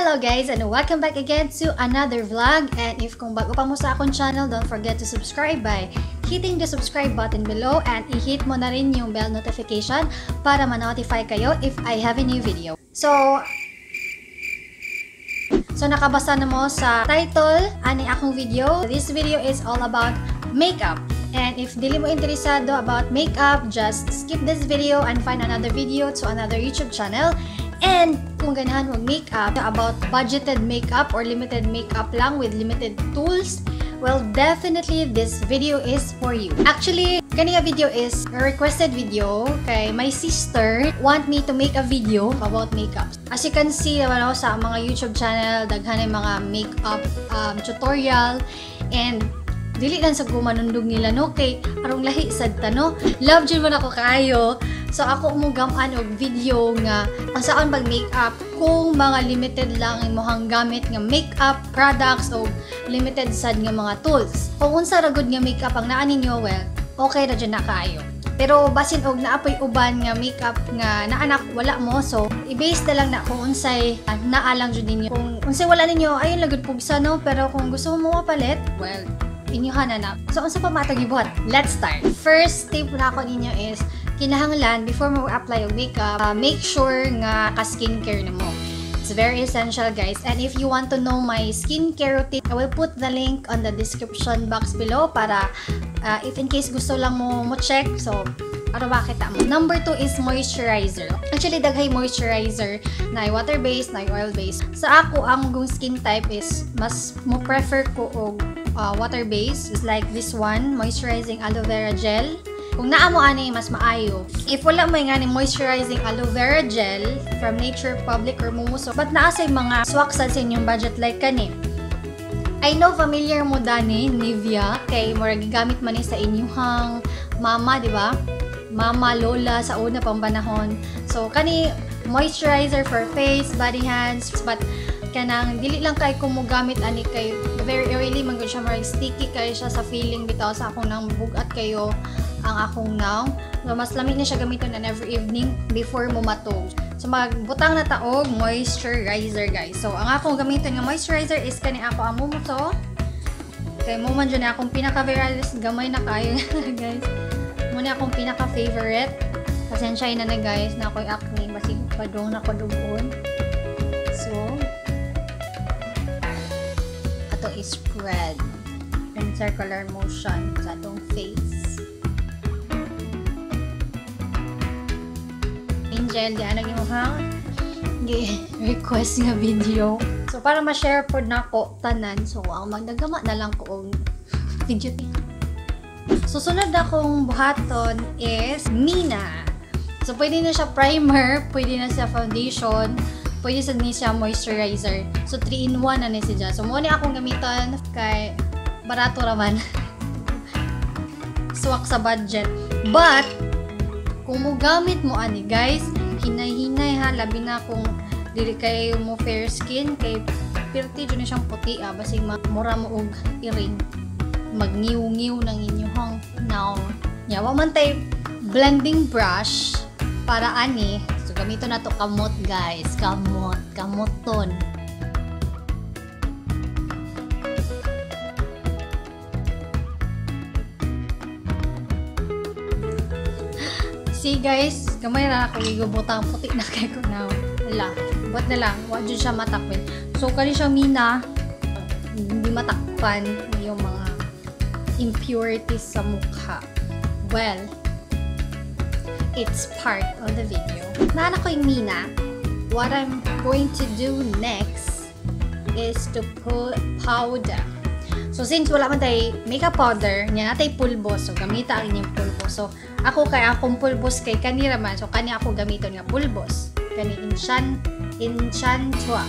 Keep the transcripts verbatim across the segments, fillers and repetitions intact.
Hello guys and welcome back again to another vlog. And if kung bago pa mo sa akong channel, don't forget to subscribe by hitting the subscribe button below and i-hit mo na rin yung bell notification para ma-notify kayo if I have a new video. So, so nakabasa na mo sa title ani akong video. This video is all about makeup. And if dili mo interesado about makeup, just skip this video and find another video to another YouTube channel. And kung ganahan mo makeup about budgeted makeup or limited makeup lang with limited tools, well, definitely this video is for you. Actually, kaniya video is a requested video kay my sister want me to make a video about makeup. As you can see naman ako sa mga YouTube channel, daghan ay mga makeup um, tutorial, and dili lang sa gumanundog nila no kay arong lahi sad ta no. Love jud man ako kaayo. So ako umugaman og video nga ang saan pag makeup kung mga limited lang imong gamit nga makeup products o limited sad nga mga tools. Kung unsa ra gud nga makeup ang naa ninyo, well, okay ra jud na kaayo. Pero basin og naapoy uban nga makeup nga naanak wala mo, so i-base na lang na kung unsay uh, naa lang jud ninyo. Kung unsay wala ninyo ayun lagud pugsa no, pero kung gusto mo mapalit, well, inyuhan na na. So unsa pa matag ibuhat? Let's start. First tip na ako ninyo is kinahanglan before mo apply og makeup, uh, make sure nga ka skincare nimo. It's very essential guys. And if you want to know my skincare routine, I will put the link on the description box below para uh, if in case gusto lang mo mo check. So ano ba kita mo? Number two is moisturizer. Actually daghay moisturizer na water based na oil based. Sa ako ang gong skin type is mas mo prefer ko og uh, water based. It's like this one, moisturizing aloe vera gel. Kung naa mo ani mas maayo. If wala mo nga ni moisturizing aloe vera gel from Nature Public or Mumuso, but naa say mga swak sa inyong budget like kani. I know familiar mo dani Nivea kay murag gigamit man ni sa inyong mama, di ba? Mama, lola sa una pang panahon. So kani moisturizer for face, body, hands, but kanang dili lang kay kung mo gamit ani kay very oily man gud siya, marag sticky kay siya sa feeling bitaw sa akong nang bugat kayo ang akong now. So mas lamig na siya gamiton and every evening before mo matog. So magbutang na taog moisturizer guys. So ang akong gamiton nga moisturizer is kani ako ang Mumuso. Kay mo man dyan akong pinaka-favorite, gamay na kayo guys. Muna akong pinaka-favorite. Pasensya na na guys na ako'y acne, basig padong na ko dugon. So ato is spread in circular motion sa atong face. Angel, di anag yung hang request nga video. So para ma-share po na ko tanan, so ang magdagama na lang ko og video niya. Susunod na kong buhaton is Mina. So pwede na siya primer, pwede na siya foundation, pwede sa ni siya moisturizer. So three in one na ni siya. So muna akong gamitan kay barato raman. Swak sa budget. But kung mo gamit mo ani guys, hinay-hinay ha, labi na kung dili kay mo fair skin kay pirti jud siyang puti ah, basig mura mo og iring magniw-ngiw ng inyong now. Yawa man tay blending brush para ani. So gamito na to kamot guys, kamot, kamoton. See guys, gamay na ako gigubutang puti na kay ko now. Wala, buat na lang, wag dyan siya matakpan. So kani siya Mina, hindi matakpan yung mga impurities sa mukha. Well, it's part of the video. Nana ko yung Mina, what I'm going to do next is to put powder. So since wala man tayo makeup powder, niya natay pulbos. So gamita ang inyong pulbos. So ako kay akong pulbos kay kanira man. So kani ako gamiton nga pulbos. Kani Enchant Enchantua.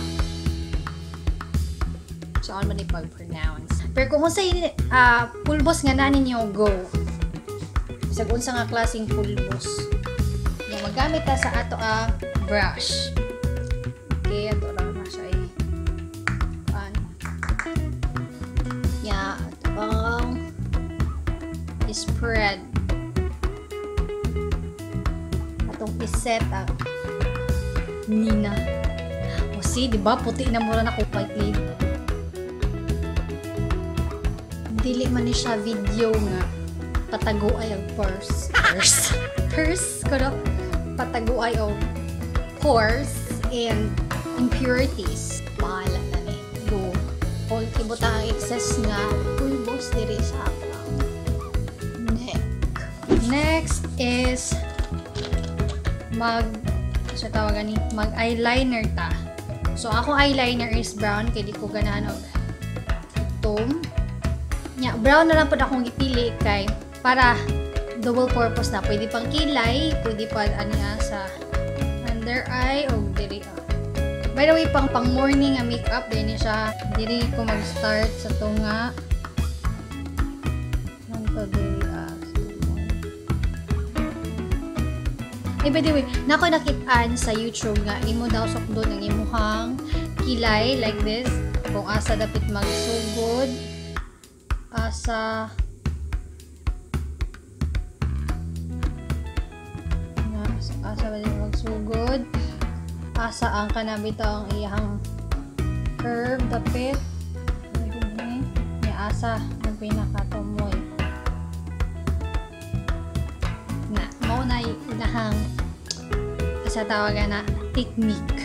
So ano man ipag-pronounce. Pero kung unsa yun uh, pulbos nga na ninyo, go. Sa unsa nga klaseng pulbos. Yung magamit ta sa ato ang brush. Okay, ato ra na siya eh. Ano? Yeah, ato pang spread. Atong iset ang Nina. O See, di ba? Puti na mura na ko white lid. Dili man ni siya video nga patago ay og pores. Pores. Pores ko no? Patago ay og pores and impurities. Bahala na ni. Go. All kibutang ang excess nga pulbos diri sa akong neck. Next is mag sa tawagan ni mag eyeliner ta. So ako eyeliner is brown kay di ko ganahan og itom. Nya brown na lang pud akong gipili kay para double purpose na. Pwede pang kilay, pwede pa aniya sa under eye o diri. By the way, pang pang morning nga makeup din siya. Diri ko mag-start sa tunga. Nanto diri ah. Eh, by the way, nako nakitaan sa YouTube nga imo daw sukdon ang imuhang kilay like this. Kung asa dapat magsugod, asa na asa ba din magsugod, asa ang kanabito ang iyang curve dapat ni asa ang pinakatumoy na mao na ilahang sa tawagan na technique.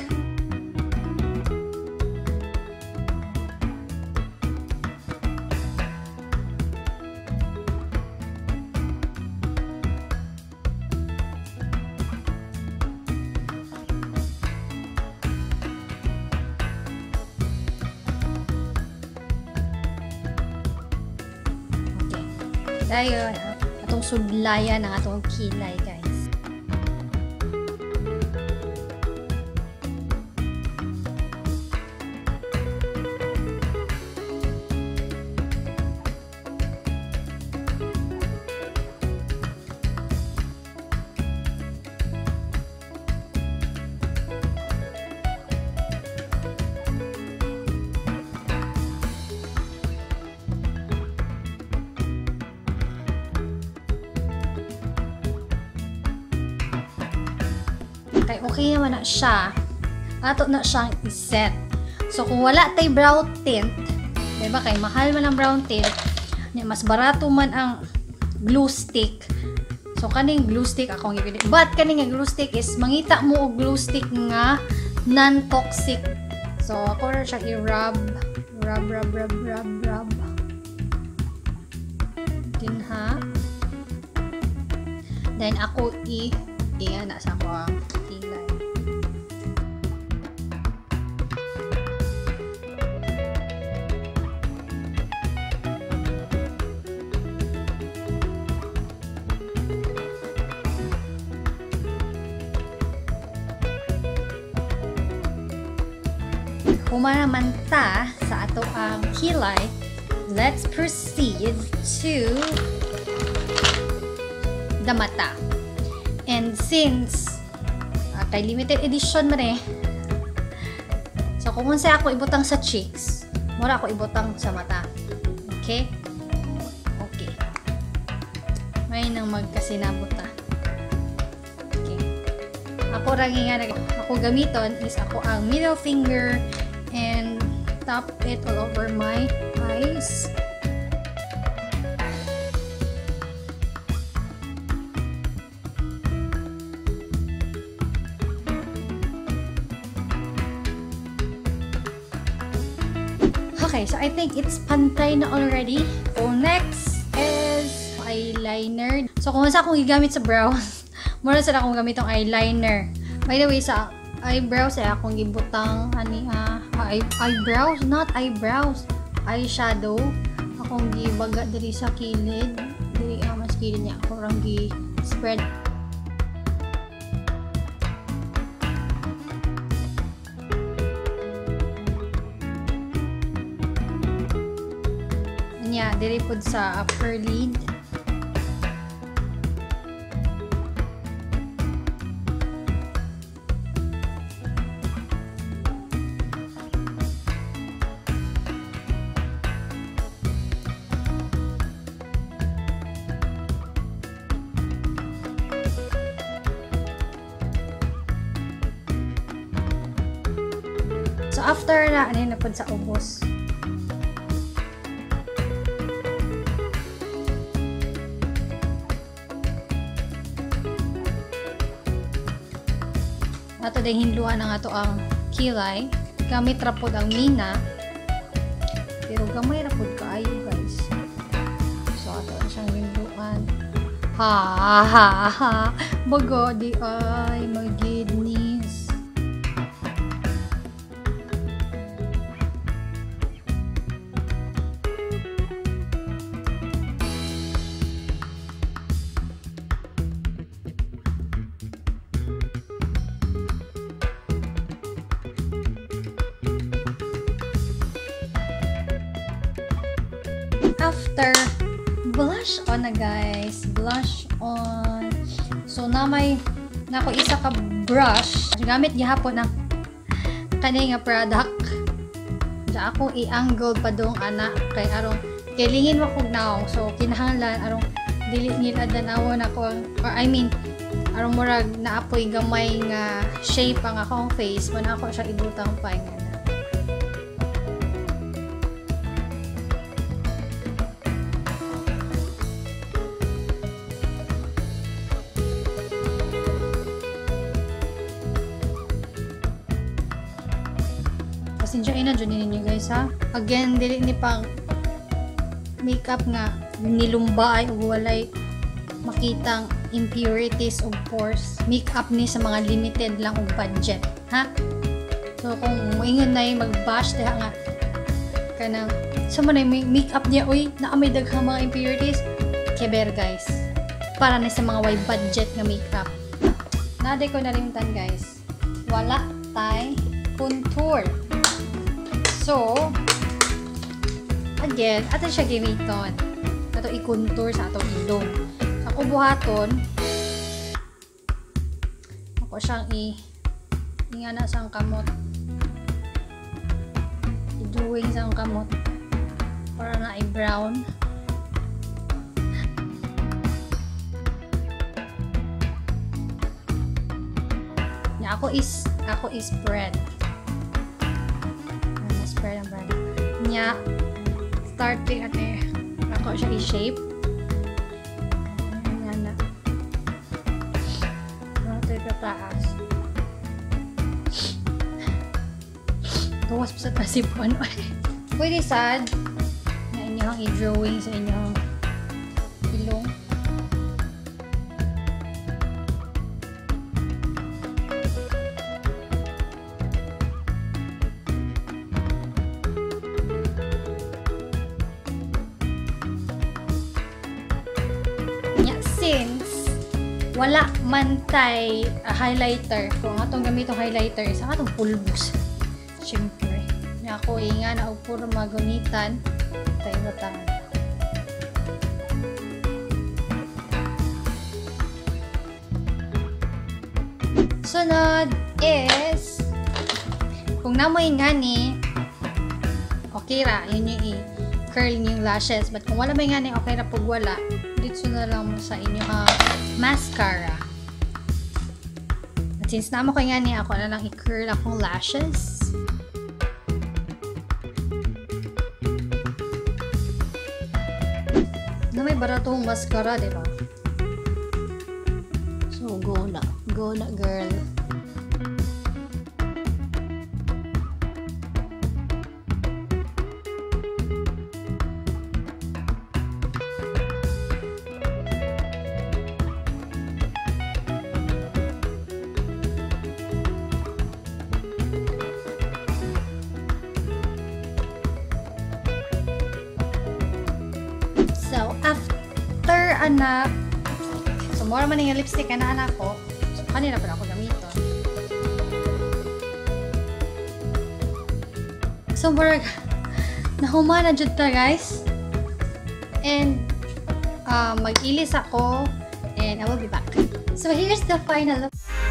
Dayon, atong sudlayan ng atong kilay, guys. Kay okay naman na siya. Ato na siyang iset. So kung wala tay brow tint, diba kay mahal man ang brown tint, mas barato man ang glue stick. So kaning glue stick akong gipili. But kaning nga glue stick is mangita mo og glue stick nga non-toxic. So ako na siya i-rub, rub, rub, rub, rub, rub. Dinha. Then ako i iyan na sa ko ang kilay. Humana man ta sa ato ang kilay, let's proceed to the mata. And since uh, kay limited edition man eh, so kung unsa ako ibutang sa cheeks, mura ako ibutang sa mata. Okay? Okay. May nang magkasinabot ta. Okay. Ako ra nga ako gamiton is ako ang middle finger and tap it all over my eyes. Okay, so I think it's pantay na already. So next is eyeliner. So kung saan akong gigamit sa brows, muna sa akong gamit ang eyeliner. By the way, sa eyebrows ay akong gibutang ani ah, eye, eyebrows, not eyebrows, eyeshadow. Akong gibaga diri sa kilid. Diri ang mas kilid niya ako rang gi-spread. Nya diri pud sa upper lid. So after na ano na pud sa ubos. Ato din hinluan ang ato ang kilay. Gamit ra pod ang mina. Pero gamay ra pod kaayo guys. So ato siyang hinluan. Ha ha ha. Bago di ay my goodness. After, blush on na guys. Blush on. So, na may, na ako isa ka brush. Gamit gihapon ng kanay nga product. Da ako i-angle pa dong ana. Kay arong, kailingin mo kog naong. So, kinahanglan, arong, dili nila danawon ako. Or, I mean, arong murag naapoy gamay nga shape ang akong face. Muna ako siya ibutang pa nga. Pasensya na dyan ninyo guys ha. Again, dili ni pang makeup nga nilumbay o walay makitang impurities of course. Makeup ni sa mga limited lang og budget. Ha? So kung moingon na yung mag-bash diha nga kanang sa so, man yung makeup niya, uy, naamay daghang mga impurities. Keber guys. Para na sa mga wide budget nga makeup. Naday ko nalimtan guys. Wala tay contour. So, again, ato siya gamiton. Ato i-contour sa atong ilong. Sa ako buhaton, ako siyang i ingana sa kamot. I-drawing sa kamot. Para na i-brown. Na ako is, ako is spread. Spread ang brand. Nya, starting at eh, ako siya i-shape. Ayan na. Ito yung kataas. Gawas pa sa tasipon. Pwede sad na inyong i-drawing sa inyong ilong. Since wala man tay uh, highlighter, kung atong gamitong highlighter sa atong pulbos, syempre nga ako inga na og puro magunitan tayo batang. Sunod is kung namoy nga ni okay ra, yun yung i-curl yung lashes, but kung wala may nga ni okay ra pag wala, dito na lang mo sa inyo ang uh, mascara. At since namo ko nga ni ako na lang i-curl akong lashes. Na may baratong mascara, diba? So, go na. Go na, girl. So, after anak, so, more man yung lipstick na anak ko. So, kanina pa ako gamiton. So, more, nahuma na dyan ta, guys. And, uh, mag-ilis ako. And, I will be back. So, here's the final look.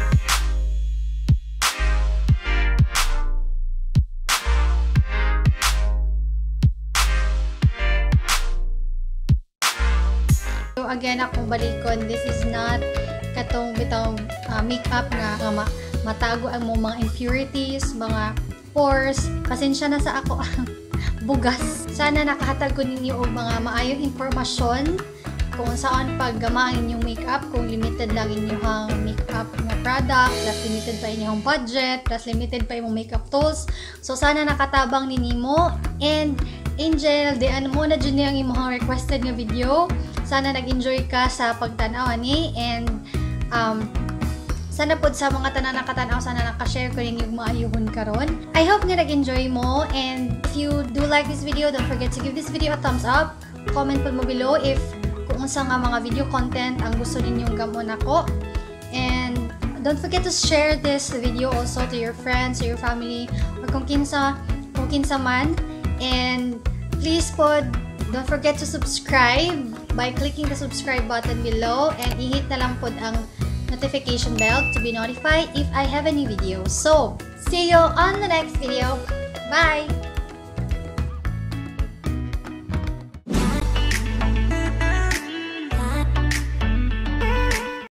So again, akong balikon, this is not katong bitong uh, makeup nga nga ma matago ang mga impurities, mga pores. Pasensya na sa ako bugas. Sana nakahatag ko ninyo og mga maayong impormasyon kung saan paggama ang inyong makeup, kung limited lang inyong makeup na product, plus limited pa inyong budget, plus limited pa inyong makeup tools. So sana nakatabang ninyo. And Angel, di ano mo na dyan yung imong requested nga video. Sana nag-enjoy ka sa pagtanaw ani, and um, sana po sa mga tanan nakatanaw, sana nakashare ko rin yung maayuhon karon. I hope nga nag-enjoy mo, and if you do like this video, don't forget to give this video a thumbs up. Comment po mo below if kung unsa nga mga video content ang gusto ninyong gamon ako. And don't forget to share this video also to your friends, to your family, or kung kinsa, kung kinsa man. And please po, don't forget to subscribe by clicking the subscribe button below, and i-hit na lang po ang notification bell to be notified if I have a new video. So, see you on the next video. Bye!